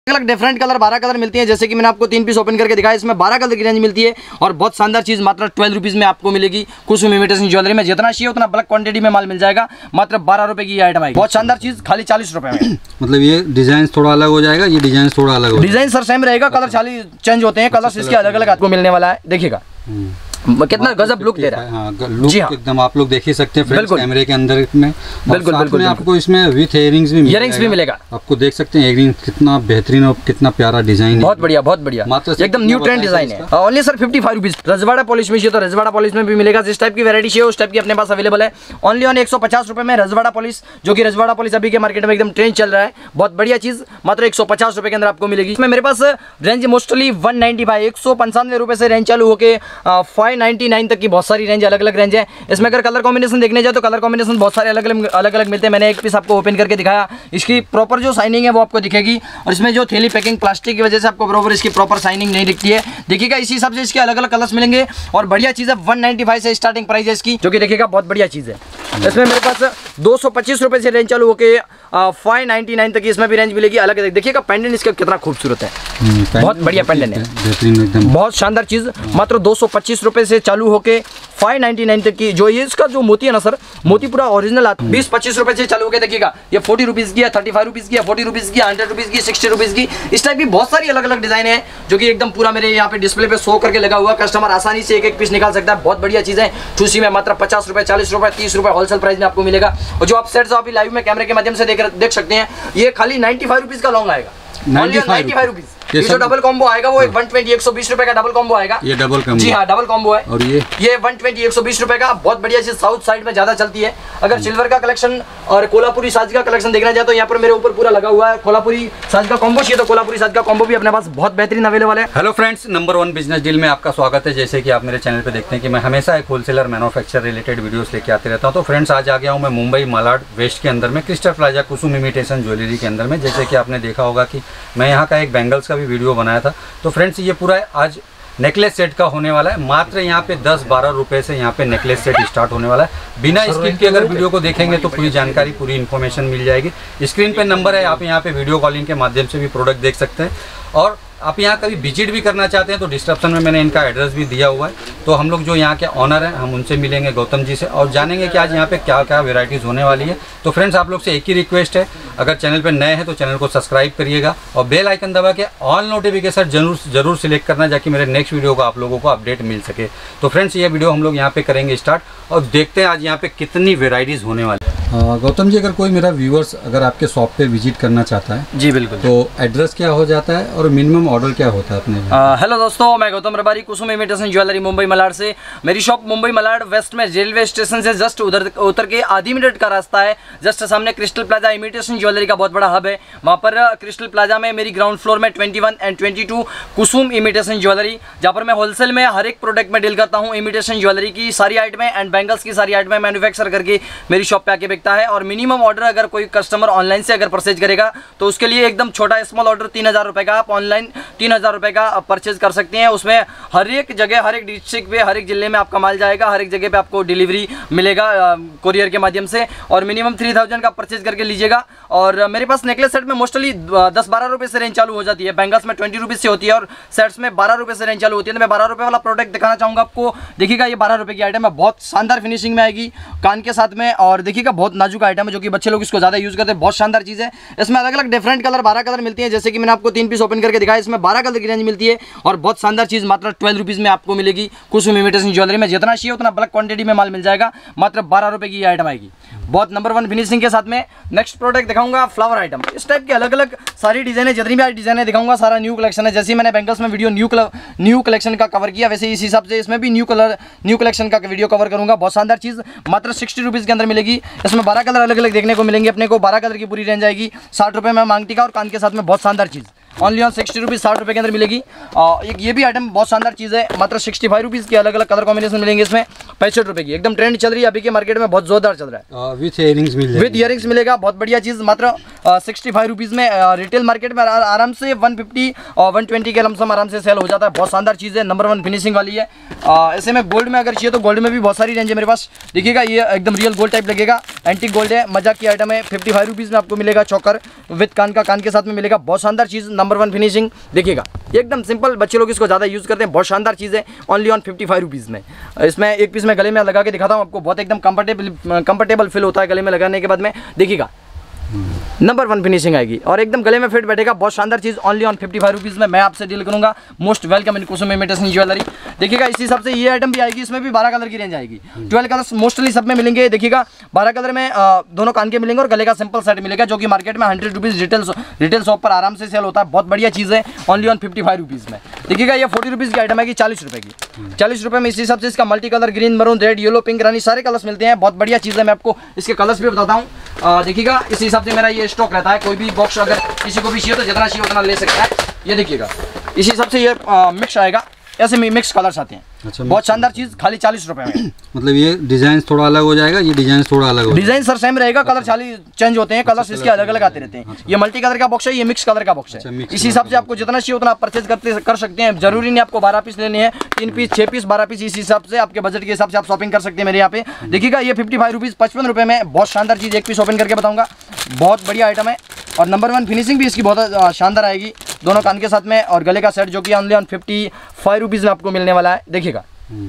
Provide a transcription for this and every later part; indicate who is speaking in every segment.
Speaker 1: अलग different colour 12 colour मिलती हैं। जैसे कि मैंने आपको 3 पीस ओपन करके दिखाया, इसमें 12 कलर की रेंज मिलती है और बहुत शानदार चीज मात्र 12 रुपीज में आपको मिलेगी। कुसुम इमिटेशन ज्वेलरी में जितना चाहिए उतना बल्क क्वांटिटी में माल मिल जाएगा। मात्र 12 रुपए की ये आइटम आएगी। बहुत शानदार चीज खाली 40 रुपए में।
Speaker 2: मतलब ये डिजाइन थोड़ा अलग हो जाएगा, ये डिजाइन थोड़ा अलग हो,
Speaker 1: डिजाइन सर सेम रहेगा, कलर 40 चेंज होते हैं। कलर इसके अलग अलग आपको मिलने वाला है। देखिएगा कितना गजब लुक दे रहा है।
Speaker 2: हाँ, लुक एकदम आप लोग देख ही सकते हैं फ्रेंड्स कैमरे के अंदर में।
Speaker 1: बिल्कुल बिल्कुल
Speaker 2: आपको इसमें विथ इयरिंग्स भी
Speaker 1: मिलेगा।
Speaker 2: आपको देख सकते हैं इयरिंग कितना बेहतरीन और कितना प्यारा डिजाइन है।
Speaker 1: बहुत बढ़िया मात्र एकदम न्यू ट्रेंड डिजाइन है। Only sir 55 rupees. Rajwada polish में चाहिए तो रजवाड़ा पॉलिश में भी मिलेगा। जिस टाइप की वैरायटी चाहिए उस टाइप की अपने पास अवेलेबल है। ओनली 150 रुपए में रजवाड़ा पॉलिश, जो कि रजवाड़ा पॉलिश अभी के मार्केट में एकदम ट्रेंड चल रहा है। बहुत बढ़िया चीज मात्र 150 रुपए के अंदर आपको मिलेगी। इसमें मेरे पास रेंज मोस्टली 195 195 रुपए से रेंज चालू होकर 599 तक की बहुत सारी रेंज, अलग अलग रेंज है। इसमें अगर कलर कॉम्बिनेशन देखने जाए तो कलर कॉम्बिनेशन बहुत सारे अलग अलग मिलते हैं। मैंने एक पीस आपको ओपन करके दिखाया, इसकी प्रॉपर जो शाइनिंग है वो आपको दिखेगी। और इसमें जो थैली पैकिंग प्लास्टिक की वजह से आपको बराबर इसकी प्रॉपर शाइनिंग नहीं दिखती है। देखिएगा इसी हिसाब से इसके अलग अलग कलर्स मिलेंगे और बढ़िया चीज़ है। 195 से स्टार्टिंग प्राइस है इसकी, जो कि देखिएगा बहुत बढ़िया चीज़ है। इसमें मेरे पास 225 रुपए से रेंज चालू होकर 599 तक की इसमें भी रेंज मिलेगी। अलग अलग देखिएगा पेंडेंट इसका कितना खूबसूरत है। बहुत बढ़िया पेंडेंट है, बहुत शानदार चीज़। मात्र 225 रुपए से चालू होकर 599 तक की। जो ये इसका जो मोती है ना सर, मोती पूरा ओरिजिनल आता है। 20-25 रुपए से चालू होकर देखिएगा ये 40 रुपीज़ की है, 35 रुपीज़ की है, 40 रुपीज़ की, 100 रुपीज़ की, 60 रुपीज़ की। इस टाइप की बहुत सारी अलग अलग डिजाइन है जो कि एकदम पूरा मेरे यहाँ पे डिस्प्ले पे शो करके लगा हुआ। कस्टमर आसानी से एक एक पीस निकाल सकता है। बहुत बढ़िया चीज़ है। ठूसी में मात्र 50 रुपए, 40 रुपए, 30 रुपए होलसेल प्राइस में आपको मिलेगा। और जो आप सेट्स अभी लाइव में कैमरे के माध्यम से देख सकते हैं, ये खाली 95 रुपीज़ का लॉन्ग आएगा। 95 रुपीज़। ये जो डबल कॉम्बो आएगा वो 120 120 रुपए का डबल कॉम्बो आएगा।
Speaker 2: ये डबल कॉम्बो,
Speaker 1: जी हाँ डबल कॉम्बो है।
Speaker 2: और ये
Speaker 1: 120 120 रुपए का। बहुत बढ़िया चीज, साउथ साइड में ज्यादा चलती है। अगर सिल्वर का कलेक्शन और कोल्हापुरी साज का कलेक्शन देखना चाहे तो यहाँ पर मेरे ऊपर पूरा लगा हुआ है। कोल्हापुरी साज का कॉम्बो चाहिए तो कोल्हापुरी साज का कॉम्बो भी अपने पास बहुत बेहतरीन अवेलेबल है।
Speaker 2: Hello friends, number 1 business deal में आपका स्वागत है। जैसे कि आप मेरे चैनल पे देखते हैं कि मैं हमेशा एक होलसेलर मैन्युफैक्चर रिलेटेड वीडियोस लेके आते रहता हूँ। तो फ्रेंड्स आज आ गया हूँ मैं मुंबई मालाड वेस्ट के अंदर में Crystal Plaza Kusum imitation jewellery के अंदर में। जैसे कि आपने देखा होगा कि मैं यहाँ का एक बैंगल्स का भी वीडियो बनाया था। तो फ्रेंड्स ये पूरा आज नेकलेस सेट का होने वाला है। मात्र यहाँ पे 10-12 रुपए से यहाँ पे नेकलेस सेट स्टार्ट होने वाला है। बिना स्किप के अगर वीडियो को देखेंगे तो पूरी जानकारी, पूरी इन्फॉर्मेशन मिल जाएगी। स्क्रीन पे नंबर है, आप यहाँ पे वीडियो कॉलिंग के माध्यम से भी प्रोडक्ट देख सकते हैं। और आप यहाँ कभी विजिट भी करना चाहते हैं तो डिस्क्रिप्शन में मैंने इनका एड्रेस भी दिया हुआ है। तो हम लोग जो यहाँ के ऑनर हैं हम उनसे मिलेंगे, गौतम जी से, और जानेंगे कि आज यहाँ पे क्या क्या वेराइटीज़ होने वाली है। तो फ्रेंड्स आप लोग से एक ही रिक्वेस्ट है, अगर चैनल पे नए हैं तो चैनल को सब्सक्राइब करिएगा और बेल आइकन दबा के ऑल नोटिफिकेशन जरूर सिलेक्ट करना, ताकि मेरे नेक्स्ट वीडियो को आप लोगों को अपडेट मिल सके। तो फ्रेंड्स ये वीडियो हम लोग यहाँ पे करेंगे स्टार्ट और देखते हैं आज यहाँ पे कितनी वेराइटीज़ होने वाली है। गौतम जी, अगर कोई मेरा व्यूअर्स अगर आपके शॉप पे विजिट करना चाहता है जी बिल्कुल, तो एड्रेस क्या हो जाता है और मिनिमम ऑर्डर क्या होता है अपने?
Speaker 1: हेलो दोस्तों, मैं गौतम रबारी, कुसुम इमिटेशन ज्वेलरी मुंबई मलाड से। मेरी शॉप मुंबई मलाड वेस्ट में रेलवे स्टेशन से जस्ट उतर के आधी मिनट का रास्ता है। जस्ट सामने क्रिस्टल प्लाजा इमिटेशन ज्वेलरी का बहुत बड़ा हब है। वहाँ पर क्रिस्टल प्लाजा में मेरी ग्राउंड फ्लोर में 21 और 22 कुसुम इमिटेशन ज्वेलरी, जहाँ पर मैं होलसेल में हर एक प्रोडक्ट में डील करता हूँ। इमिटेशन ज्वेलरी की सारी आइटमें एंड बैंगल्स की सारी आइटमें मैन्युफैक्चर करके मेरी शॉप पे आके बिकता है। और मिनिमम ऑर्डर अगर कोई कस्टमर ऑनलाइन से अगर परचेज करेगा तो उसके लिए एकदम छोटा स्मॉल ऑर्डर 3000 रुपये का, आप ऑनलाइन 3000 रुपये का परचेज कर सकते हैं। उसमें हर एक जगह, हर एक डिस्ट्रिक्ट पे, हर एक जिले में आपका माल जाएगा। हर एक जगह पे आपको डिलीवरी मिलेगा कोरियर के माध्यम से। और मिनिमम 3000 का परचेज करके लीजिएगा। और मेरे पास नेकलेस सेट में मोस्टली 10-12 रुपये से रेंज चालू हो जाती है। बैंगल्स में 20 रुपीज़ से होती है और सेट्स में 12 रुपये से रेंज चालू होती है। तो मैं 12 रुपये वाला प्रोडक्ट दिखाना चाहूँगा आपको। देखिएगा ये 12 रुपये की आइटम है, बहुत शानदार फिनिशिंग में आएगी कान के साथ में। और देखिएगा बहुत नाजुक आइटम है जो कि बच्चे लोग इसको ज़्यादा यूज़ करते हैं। बहुत शानदार चीज़ है। इसमें अलग अलग डिफरेंट कलर 12 कलर मिलती हैं। जैसे कि मैंने आपको 3 पीस ओपन करके दिखाया, इसमें 12 कलर की रेंज मिलती है और बहुत शानदार चीज़ मात्र 12 रुपीज़ में आपको मिलेगी। कुसुम इमिटेशन ज्वेलरी में जितना चाहिए उतना बल्क क्वांटिटी में माल मिल जाएगा। मात्र 12 रुपये की आइटम आएगी, बहुत नंबर 1 फिनिशिंग के साथ में। नेक्स्ट प्रोडक्ट दिखाऊंगा फ्लावर आइटम। इस टाइप के अलग अलग सारी डिजाइने, जितनी भी डिजाइने दिखाऊंगा सारा न्यू कलेक्शन है। जैसे मैंने बैंगल्स में वीडियो न्यू कलेक्शन का कवर किया, वैसे इस हिसाब से इसमें भी न्यू कलेक्शन का वीडियो कवर करूंगा। बहुत शानदार चीज़ मात्र 60 रुपीज़ के अंदर मिलेगी। इसमें 12 कलर अलग अलग देखने को मिलेंगे अपने को। 12 कलर की पूरी रेंज आएगी। 60 रुपये में मांगटी का और कान के साथ में बहुत शानदार चीज़ ओनली ऑन 60 रुपीज़, 60 रुपये के अंदर मिलेगी। एक ये भी आइटम बहुत शानदार चीज़ है, मात्र 65 रुपीज़ की अलग अलग कलर कॉम्बिनेशन मिलेंगे इसमें। 65 रुपये की एकदम ट्रेंड चल रही है अभी के मार्केट में, बहुत जोरदार चल रहा है।
Speaker 2: विथ इयरिंग्स
Speaker 1: मिलेगा, बहुत बढ़िया चीज़ मात्र 65 रुपीज़ में। रिटेल मार्केट में आराम से 150 और 120 के लमसम आराम से सेल हो जाता है। बहुत शानदार चीज़ है, नंबर 1 फिनिशिंग वाली है। ऐसे में गोल्ड में अगर चाहिए तो गोल्ड में भी बहुत सारी रेंज है मेरे पास। देखिएगा ये एकदम रियल गोल्ड टाइप लगेगा, एंटीक गोल्ड है, मजाक की आइटम है। 55 रुपीज़ में आपको मिलेगा चौकर विथ कान का, कान के साथ में मिलेगा। बहुत शानदार चीज़ नंबर नंबर 1 फिनिशिंग देखिएगा, एकदम सिंपल, बच्चे लोग इसको ज़्यादा यूज़ करते हैं, बहुत शानदार चीज़ है, ओनली ऑन 55 रुपीज़ में। इसमें एक पीस मैं गले में लगा के दिखाता हूँ आपको, बहुत एकदम कंफर्टेबल फील होता है गले में लगाने के बाद में, देखिएगा नंबर 1 फिनिशिंग आएगी और एकदम गले में फिट बैठेगा, बहुत शानदार चीज़, ओनली ऑन 55 रुपीज़ में मैं आपसे डील करूंगा। Most welcome in Kusum imitation jewellery. देखिएगा इसी हिसाब से ये आइटम भी आएगी, इसमें भी 12 कलर की रेंज आएगी, 12 कलर्स मोस्टली सब में मिलेंगे। देखिएगा 12 कलर में दोनों कान के मिलेंगे और गले का सिंपल सेट मिलेगा, जो कि मार्केट में 100 रुपीज़ रिटेल शॉप पर आराम से सेल होता है, बहुत बढ़िया चीज़ है, ओनली ऑन 55 रुपीज़ में। देखिएगा ये 40 रुपीज़ की आइटम आएगी, 40 रुपये की, 40 रुपये में इसी हिसाब से इसका multi colour green, maroon, red, yellow, pink, रानी सारे कलर्स मिलते हैं, बहुत बढ़िया चीज़ है। मैं आपको इसके कलर्स भी बताता हूँ। देखिएगा इसी हिसाब से मेरा ये स्टॉक रहता है, कोई भी बॉक्स अगर किसी को भी चाहिए तो जितना चाहिए उतना ले सकता है। ये देखिएगा इसी हिसाब से ये मिक्स आएगा, ऐसे मिक्स कलर्स आते हैं।
Speaker 2: अच्छा,
Speaker 1: बहुत शानदार चीज़, खाली 40 रुपये में।
Speaker 2: मतलब ये डिजाइन थोड़ा अलग हो जाएगा, ये डिजाइन थोड़ा अलग हो,
Speaker 1: डिजाइन सर सेम रहेगा, कलर खाली चेंज होते हैं, कलर्स इसके अलग अलग आते रहते हैं। ये मल्टी कलर का बॉक्स है, ये मिक्स कलर का बॉक्स है। इसी हिसाब से आपको जितना चाहिए उतना आप परचेज कर सकते हैं, जरूरी नहीं आपको 12 पीस लेने हैं, 3 पीस, 6 पीस, 12 पीस, इस हिसाब से आपके बजट के हिसाब से आप शॉपिंग कर सकते हैं मेरे यहाँ पे। देखिएगा ये 55 रुपीज़, 55 रुपये में बहुत शानदार चीज़, एक पीस ओपन करके बताऊंगा, बहुत बढ़िया आइटम है। और नंबर 1 फिनिशिंग भी इसकी बहुत शानदार आएगी, दोनों कान के साथ में, और गले का सेट जो कि ओनली ऑन 55 रुपीज़ में आपको मिलने वाला है। देखिएगा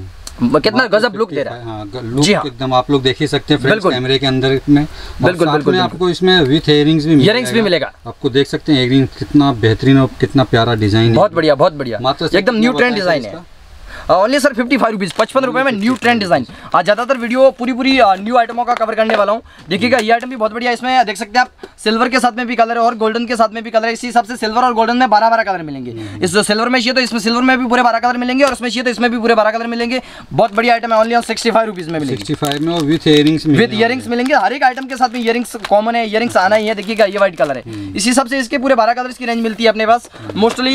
Speaker 1: कितना गजब लुक दे रहा है।
Speaker 2: हाँ, लुक एकदम आप लोग देख ही सकते हैं फ्रेंड्स कैमरे के अंदर में।
Speaker 1: बिल्कुल बिल्कुल,
Speaker 2: आपको इसमें विथ इयरिंग्स भी मिलेगा, आपको देख सकते हैं इयरिंग कितना बेहतरीन और कितना प्यारा डिजाइन,
Speaker 1: बहुत बढ़िया, बहुत बढ़िया, एकदम न्यू ट्रेंड डिजाइन है। ओनली सर 55 रुपीज़, 55 रुपये में न्यू ट्रेंड डिजाइन। आज ज़्यादातर वीडियो पूरी न्यू आइटमों का कवर करने वाला हूँ। देखिएगा ये आइटम भी बहुत बढ़िया, इसमें देख सकते हैं आप, सिल्वर के साथ में भी कलर है और गोल्डन के साथ में भी कलर है। इसी हिसाब से सिल्वर और गोल्डन में 12 कलर मिलेंगे। इस जो सिल्वर में चाहिए तो इसमें सिल्वर में भी पूरे 12 कलर मिलेंगे, और इसमें चाहिए तो इसमें भी पूरे 12 कलर मिलेंगे। बहुत बढ़िया आइटम है, ओनली ऑन 65 रुपीज़ में मिलेगी,
Speaker 2: 65 में, और विथ इयरिंग्स
Speaker 1: मिलेंगे। हर एक आइटम के साथ में इयरिंग्स कॉमन है, इयरिंग्स आना ही है। देखिएगा ये व्हाइट कलर है, इसी हिसाब से इसके पूरे 12 कलर्स की रेंज मिलती है अपने पास। मोस्टली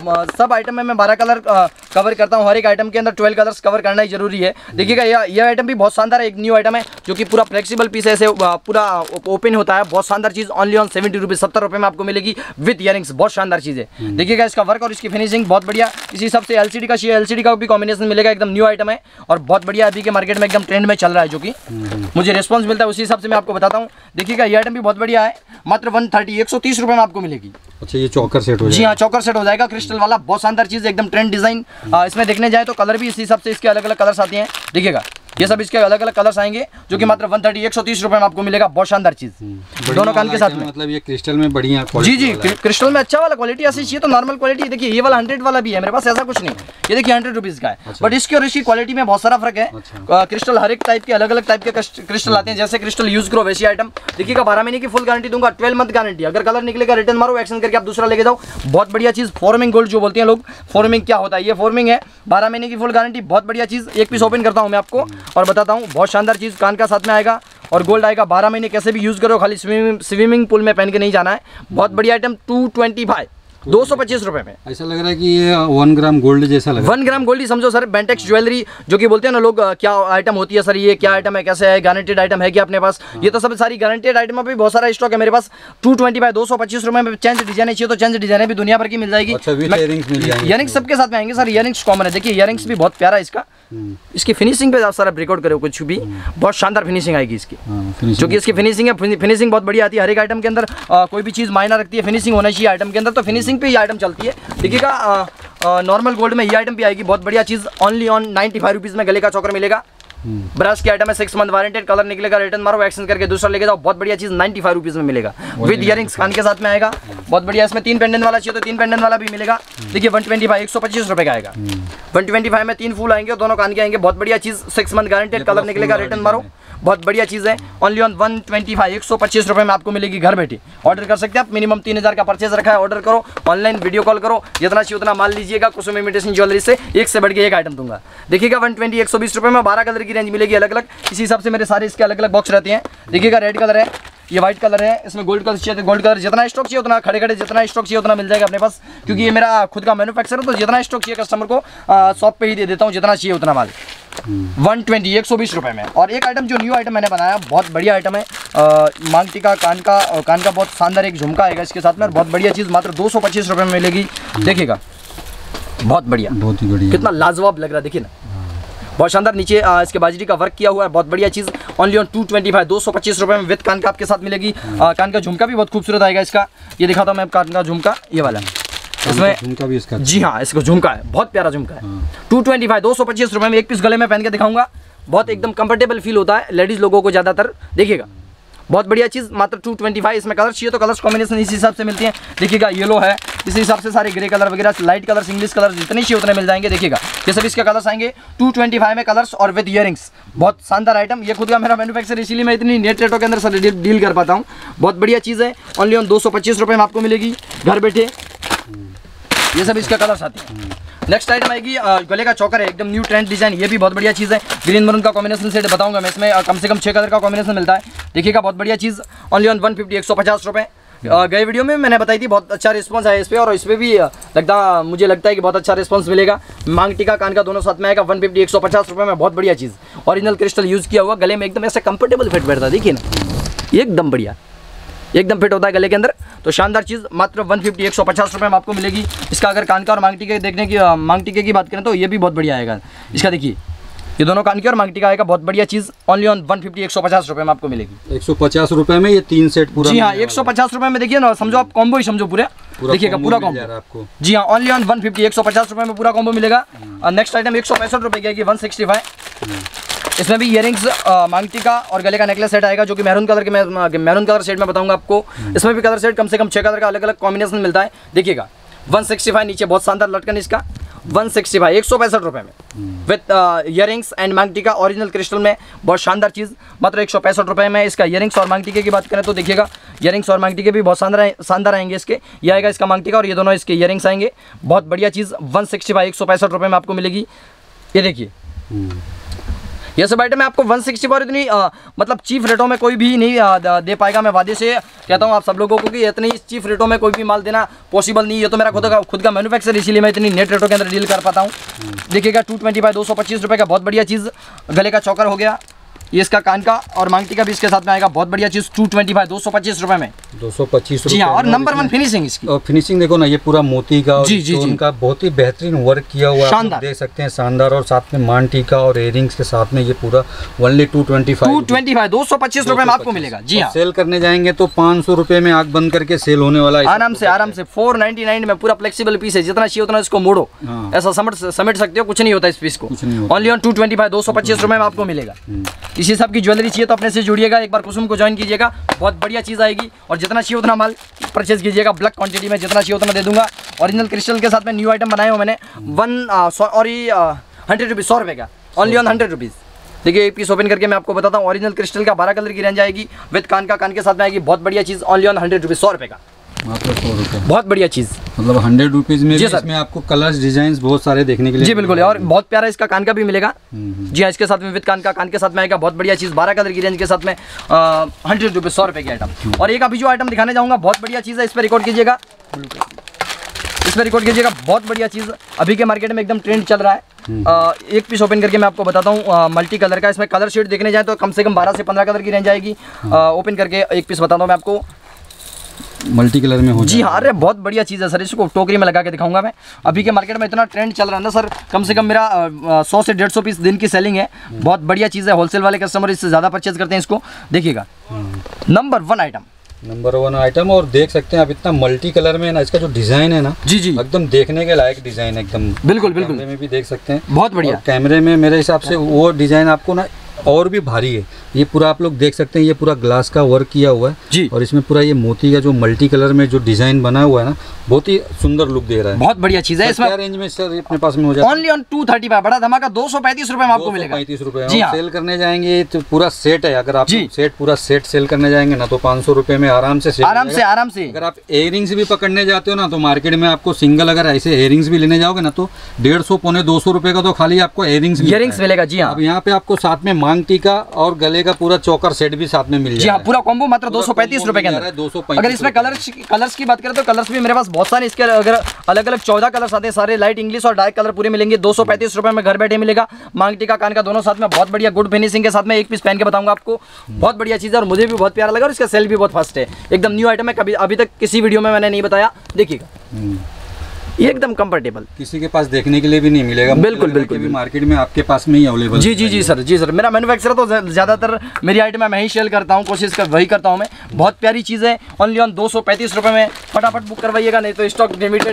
Speaker 1: सब आइटम में मैं 12 कलर कवर करता हूँ, हर एक आइटम के अंदर 12 कलर्स कवर करना ही जरूरी है। देखिएगा ये आइटम भी बहुत शानदार है, एक न्यू आइटम है जो कि पूरा फ्लेक्सिबल पीस है, ऐसे पूरा ओपन होता है, बहुत शानदार चीज़, ओनली ऑन 70 रुपीज़, 70 रुपये में आपको मिलेगी विद इयरिंग्स, बहुत शानदार चीज़ है। देखिएगा इसका वर्क और इसकी फिनिशिंग बहुत बढ़िया। इसी हिसाब से एलसीडी का चाहिए, एलसीडी का भी कॉम्बिनेशन मिलेगा, एकदम न्यू आइटम है और बहुत बढ़िया, अभी के मार्केट में एकदम ट्रेंड में चल रहा है, जो कि मुझे रिस्पॉन्स मिलता है, उसी हिसाब से मैं आपको बताता हूँ। देखिएगा ये आइटम भी बहुत बढ़िया है, मात्र 130 रुपये में आपको मिलेगी।
Speaker 2: अच्छा, ये चौकर सेट हो जाएगा?
Speaker 1: जी हाँ, चौकर सेट हो जाएगा, क्रिस्टल वाला, बहुत शानदार चीज़, एकदम ट्रेंड डिजाइन। इसमें देखने जाए तो कलर भी इसी हिसाब से इसके अलग अलग कलर्स आते हैं। देखिएगा ये सब इसके अलग अलग कलर्स आएंगे, जो कि मात्र 130 रुपये में आपको मिलेगा, बहुत शानदार चीज़, दोनों कान के साथ में।
Speaker 2: मतलब ये क्रिस्टल में बढ़िया,
Speaker 1: जी क्रिस्टल में अच्छा वाला क्वालिटी ऐसी चाहिए तो नॉर्मल क्वालिटी। देखिए ये वाला 100 वाला भी है मेरे पास, ऐसा कुछ नहीं, ये देखिए 100 रुपीज़ का है। बट इसकी और इसकी क्वालिटी में बहुत सारा फर्क है। क्रिस्टल हर एक टाइप के अलग अलग टाइप के क्रिस्टल आते हैं, जैसे क्रिस्टल यूज करो वैसी आइटम। देखिएगा 12 महीने की फुल गारंटी दूंगा, 12 मंथ गारंटी, अगर कलर निकलेगा रिटर्न मारो, एक्सचेंज करके आप दूसरा लेके जाओ, बहुत बढ़िया चीज़। फॉर्मिंग गोल्ड जो बोलते हैं लोग, फॉर्मिंग क्या होता है, ये फॉर्मिंग है, 12 महीने की फुल गारंटी, बहुत बढ़िया चीज़। एक पीस ओपन करता हूँ मैं आपको और बताता हूँ, बहुत शानदार चीज़, कान का साथ में आएगा और गोल्ड आएगा। 12 महीने कैसे भी यूज़ करो, खाली स्विमिंग पूल में पहन के नहीं जाना है। बहुत बढ़िया आइटम, 225 रुपये में।
Speaker 2: ऐसा लग रहा है कि ये 1 ग्राम गोल्ड जैसा लग रहा है।
Speaker 1: 1 ग्राम गोल्ड ही समझो सर। बेंटेक्स ज्वेलरी जो कि बोलते हैं ना लोग, क्या आइटम होती है सर, ये क्या आइटम है, कैसे है, गारंटेड आइटम है क्या अपने पास? ये तो सब सारी गारंटेड आइटम भी बहुत सारा स्टॉक है मेरे पास। 225 रुपये में चेंज डिजाइन चाहिए तो चेंज डिजाइन भी दुनिया भर की मिल जाएगी। इयरिंग्स सबके साथ में आएंगे सर, इयरिंग्स कॉमन है। देखिए इयरिंग्स भी बहुत प्यारा है इसका, इसकी फिनिशिंग पे आप सारा ब्रेकआउट करो कुछ भी, बहुत शानदार फिनिशिंग आएगी इसकी, जो कि इसकी फिनिशिंग है, फिनिशिंग बहुत बढ़िया आती है। हर एक आइटम के अंदर कोई भी चीज़ मायना रखती है, फिनिशिंग होना चाहिए आइटम के अंदर, तो फिनिशिंग पे ये आइटम चलती है। देखिएगा नॉर्मल गोल्ड में ये आइटम भी आएगी, बहुत बढ़िया चीज़, ओनली ऑन 95 रुपीज़ में गले का चौकर मिलेगा। ब्रश की आइटम है, 6 मंथ वारंटेड, कलर निकलेगा रिटर्न मारो, एक्सचेंज करके दूसरा लेके जाओ, बहुत बढ़िया चीज़, 95 रुपीज़ में मिलेगा विद इयरिंग्स, कान के साथ में आएगा, बहुत बढ़िया। इसमें 3 पेंडेंट वाला चाहिए तो 3 पेंडेंट वाला भी मिलेगा। देखिए 125 रुपये का आएगा, 125 में 3 फूल आएंगे और दोनों कान के आएंगे, बहुत बढ़िया चीज़, 6 मंथ गारंटेड, कलर निकलेगा रिटर्न मारो, बहुत बढ़िया चीज़ है। ओनली ऑन 125 रुपये में आपको मिलेगी घर बैठे। ऑर्डर कर सकते हैं आप, मिनिमम 3000 का परचेज रखा है, ऑर्डर करो, ऑनलाइन वीडियो कॉल करो, जितना चाहिए उतना माल लीजिएगा। कुसुम इमिटेशन ज्वेलरी से एक से बढ़ के एक आइटम दूंगा। देखिएगा 120 रुपये में 12 कलर की रेंज मिलेगी अलग अलग, इसी हिसाब से मेरे सारे इसके अलग अलग बॉक्स रहते हैं। देखिएगा रेड कलर है, ये व्हाइट कलर है, इसमें गोल्ड कलर चाहिए तो गोल्ड कलर, जितना स्टॉक चाहिए उतना, खड़े खड़े जितना स्टॉक चाहिए उतना मिल जाएगा अपने पास, क्योंकि ये मेरा खुद का मैन्युफैक्चर है, तो जितना स्टॉक चाहिए कस्टमर को शॉप पे ही दे देता हूँ, जितना चाहिए उतना माल। 120 रुपये में। और एक आइटम जो न्यू आइटम मैंने बनाया, बहुत बढ़िया आइटम है, मांग टीका, कान का बहुत शानदार एक झुमका आएगा इसके साथ में, और बहुत बढ़िया चीज़, मात्र 225 रुपये में मिलेगी। देखिएगा बहुत बढ़िया, बहुत ही बढ़िया, कितना लाजवाब लग रहा है, देखिए ना, बहुत शानदार। नीचे इसके बाजरी का वर्क किया हुआ है, बहुत बढ़िया चीज़, ओनली ऑन 225 रुपये में विद कान का आपके साथ मिलेगी। कान का झुमका भी बहुत खूबसूरत आएगा इसका, ये दिखाता हूँ मैं कान का झुमका, ये वाला इसमें
Speaker 2: झुमका भी इसका,
Speaker 1: जी हाँ इसको झुमका है, बहुत प्यारा झुमका है। 225 225 रुपये में एक पीस गले में पहन के दिखाऊंगा, बहुत एकदम कंफर्टेबल फील होता है लेडीज लोगों को ज़्यादातर। देखिएगा बहुत बढ़िया चीज़, मात्र 225। इसमें कलर चाहिए तो कलर्स कॉम्बिनेशन इसी हिसाब से मिलती हैं। देखिएगा येलो है, इसी हिसाब से सारे ग्रे कलर वगैरह, लाइट कलर्स, इंग्लिश कलर जितने चाहिए उतने मिल जाएंगे। देखिएगा ये सभी इसके कलर्स आएंगे 225 में कलर्स और विद ईयरिंग्स। बहुत शानदार आइटम, ये खुद का मेरा मैन्युफैक्चर, इसीलिए मैं इतनी नेट रेटों के अंदर सर डील कर पाता हूँ। बहुत बढ़िया चीज़ है, ओनली ऑन 225 रुपये में आपको मिलेगी घर बैठे। ये सब इसके कलर्स आते हैं। नेक्स्ट आइटम आएगी गले का चौकर है, एकदम न्यू ट्रेंड डिजाइन, ये भी बहुत बढ़िया चीज़ है। ग्रीन मरून का कॉम्बिनेशन सेट बताऊंगा मैं, इसमें कम से कम 6 कलर का कॉम्बिनेशन मिलता है। देखिएगा बहुत बढ़िया चीज़, ओनली ऑन 150 150 रुपये। गए वीडियो में मैंने बताई थी, बहुत अच्छा रिस्पांस है इस पर, और इस पर भी मुझे लगता है कि बहुत अच्छा रिस्पांस मिलेगा। मांग टीका कान का दोनों साथ में आएगा 150 150 रुपये में। बहुत बढ़िया चीज़, ओरिजिनल क्रिस्टल यूज़ किया हुआ, गले में एकदम ऐसे कंफर्टेबल फिट बैठता है। देखिए ना एकदम बढ़िया, एकदम फिट होता है गले के अंदर। तो शानदार चीज़ मात्र 150 150 रुपये में आपको मिलेगी। इसका अगर कान का और मांग टीके देखने की मांग टीके की बात करें तो ये भी बहुत बढ़िया आएगा। इसका देखिए ये दोनों कान की और मांग टीका आएगा, बहुत बढ़िया चीज़, ओनली ऑन 150 150 रुपये में आपको मिलेगी।
Speaker 2: 150 रुपये में ये 3 सेट पूरा।
Speaker 1: जी हाँ 150 रुपये में, देखिए ना, समझो आप कॉम्बो ही समझो पूरे। देखिएगा पूरा कॉम्बो
Speaker 2: आपको,
Speaker 1: जी हाँ ओनली ऑन 150 150 रुपये में पूरा कॉम्बो मिलेगा। नेक्स्ट आइटम 165 रुपये की आएगी 165। इसमें भी ईयरिंग्स, मांग टीका और गले का नेकलेस सेट आएगा, जो कि मैरून कलर के, मैरून कलर सेट में बताऊंगा आपको। इसमें भी कलर सेट कम से कम 6 कलर का अलग अलग कॉम्बिनेशन मिलता है। देखिएगा 165, नीचे बहुत शानदार लटकन इसका 165 165 रुपये में विद ईयरिंग्स एंड मांग टीका, ओरिजिनल क्रिस्टल में, बहुत शानदार चीज़, मात्र 165 रुपये में। इसका ईयरिंग्स और मांग टीके की बात करें तो देखिएगा ईयरिंग्स और मांग टीके भी बहुत शानदार आएंगे इसके। ये आएगा इसका मांग टीका और ये दोनों इसके ईयरिंग्स आएंगे। बहुत बढ़िया चीज़ 165 165 रुपये में आपको मिलेगी। ये देखिए ये सब आइटम आपको 160 पर इतनी मतलब चीफ रेटों में कोई भी नहीं दे पाएगा। मैं वादे से कहता हूँ आप सब लोगों को कि इतनी चीफ रेटों में कोई भी माल देना पॉसिबल नहीं है। ये तो मेरा खुद का मैन्युफैक्चर, इसीलिए मैं इतनी नेट रेटों के अंदर डील कर पाता हूँ। देखिएगा 225 225 रुपये का बहुत बढ़िया चीज़, गले का चौकर हो गया, ये इसका कान का और मांग टीका भी इसके साथ में आएगा। बहुत बढ़िया चीज़ 225 225 रुपये में,
Speaker 2: 225
Speaker 1: जी हाँ। और नंबर 1 फिनिशिंग इसकी, और
Speaker 2: फिनिशिंग देखो ना, ये पूरा मोती का और स्टोन का बहुत ही बेहतरीन वर्क किया हुआ है, देख सकते हैं, शानदार। और साथ में मान टीका और इयरिंग्स के साथ में ये पूरा ओनली 225
Speaker 1: 225 रुपये में आपको मिलेगा। जी हाँ,
Speaker 2: सेल करने जाएंगे तो 500 रुपये में आंख बंद करके सेल होने वाला है
Speaker 1: आराम से 499 में। पूरा फ्लेक्सिबल पीस है, जितना चाहिए उतना इसको मोड़ो, ऐसा समेट सकते हो, कुछ नहीं होता इस पीस को। ओनली ऑन 225 225 रुपये में आपको मिलेगा। इसी सब की ज्वेलरी चाहिए तो अपने से जुड़िएगा, एक बार कुसुम को ज्वाइन कीजिएगा, बहुत बढ़िया चीज़ आएगी। और जितना चाहिए उतना माल परचेज कीजिएगा, ब्लैक क्वांटिटी में जितना चाहिए उतना दे दूंगा। ओरिजिनल क्रिस्टल के साथ में न्यू आइटम बनाए हो मैंने 100 रुपीज़, 100 रुपये का, ओनली ऑन 100 रुपीज़। देखिए एक पीस ओपन करके मैं आपको बताता हूँ, ओरिजिनल क्रिस्टल का 12 कलर की रेंज आएगी, विद कान के साथ में आएगी। बहुत बढ़िया चीज़, ओनली ऑन 100 रुपीज़, 100 रुपये का,
Speaker 2: मात्र 100 रुपये।
Speaker 1: बहुत बढ़िया चीज़,
Speaker 2: मतलब 100 रुपीज़ में इसमें आपको कलर्स डिजाइन बहुत सारे देखने के लिए।
Speaker 1: जी बिल्कुल, और बहुत प्यारा इसका कान का भी मिलेगा। जी हाँ, इसके साथ में विद कान के साथ में आएगा। बहुत बढ़िया चीज़, 12 कलर की रेंज के साथ में 100 रुपीज़, 100 रुपये की आइटम। और एक अभी जो आइटम दिखाने जाऊँगा, बहुत बढ़िया चीज़ है, इस पर रिकॉर्ड कीजिएगा, इस पर रिकॉर्ड कीजिएगा। बहुत बढ़िया चीज़, अभी के मार्केट में एकदम ट्रेंड चल रहा है। एक पीस ओपन करके मैं आपको बताता हूँ, मल्टी कलर का। इसमें कलर शेड देखने जाए तो कम से कम 12 से 15 कलर की रेंज आएगी। ओपन करके एक पीस बताता हूँ मैं आपको,
Speaker 2: मल्टी कलर में हो।
Speaker 1: जी हाँ, अरे बहुत बढ़िया चीज़ है सर, इसको टोकरी में लगा के दिखाऊंगा मैं। अभी के मार्केट में इतना ट्रेंड चल रहा है ना सर, कम से कम मेरा 100 से 150 पीस दिन की सेलिंग है। बहुत बढ़िया चीज़ है, होलसेल वाले कस्टमर इससे ज़्यादा परचेज करते हैं इसको। देखिएगा नंबर 1 आइटम,
Speaker 2: नंबर 1 आइटम। और देख सकते हैं आप इतना मल्टी कलर में ना, इसका जो डिजाइन है ना, जी जी एकदम देखने के लायक डिजाइन है, एकदम बिल्कुल बिल्कुल। कैमरे में भी देख सकते हैं, बहुत बढ़िया। कैमरे में मेरे हिसाब से वो डिजाइन आपको ना और भी भारी है। ये पूरा आप लोग देख सकते हैं, ये पूरा ग्लास का वर्क किया हुआ है जी, और इसमें पूरा ये मोती का जो मल्टी कलर में जो डिजाइन बना हुआ है ना, बहुत ही सुंदर लुक दे रहा है। बहुत बढ़िया चीज है। इसमें क्या रेंज में सर अपने पास में हो जाएगा? ओनली ऑन 235, बड़ा धमाका 235 रुपए में आपको मिलेगा। 235 रुपए जी हाँ। सेल करने जाएंगे तो पूरा सेट है, अगर आप सेट पूरा सेट सेल करने जाएंगे ना तो 500 रुपए में आराम से आराम से। अगर आप इयरिंग्स भी पकड़ने जाते हो ना तो मार्केट में आपको सिंगल अगर ऐसे इयरिंग्स भी लेने जाओगे ना तो 150 पौने 200 रुपए का तो खाली आपको इयरिंग्स मिलेगा जी हाँ। अब यहाँ पे आपको साथ में मांग टीका और गले का पूरा चौकर सेट भी साथ में मिल जाएगा जी हाँ। पूरा कॉम्बो मात्र 235 रुपए के अंदर। 235। अगर इसमें कलर्स की बात करें तो कलर्स भी मेरे पास बहुत सारे, इसके अगर अलग अलग 14 कलर्स आते हैं, सारे लाइट इंग्लिश और डार्क कलर पूरे मिलेंगे। 235 रुपए में घर बैठे मिलेगा। मांग टीका कान का दोनों साथ में, बहुत बढ़िया गुड फिनिशिंग के साथ में। एक पीस पहन के बताऊंगा आपको, बहुत बढ़िया चीज़ है और मुझे भी बहुत प्यारा लगा और इसका सेल भी बहुत फास्ट है। एकदम न्यू आइटम है, कभी अभी तक किसी वीडियो में मैंने नहीं बताया। देखिएगा ये एकदम कंफर्टेबल, किसी के पास देखने के लिए भी नहीं मिलेगा। बिल्कुल बिल्कुल, भी मार्केट में आपके पास में ही अवेलेबल। जी जी जी सर, जी सर। मेरा मैन्युफैक्चरर तो ज़्यादातर मेरी आइटम मैं ही सेल करता हूँ, वही करता हूँ मैं। बहुत प्यारी चीज़ है, ओनली ऑन 235 रुपये में। फटाफट बुक करवाइएगा, नहीं तो स्टॉक लिमिटेड है।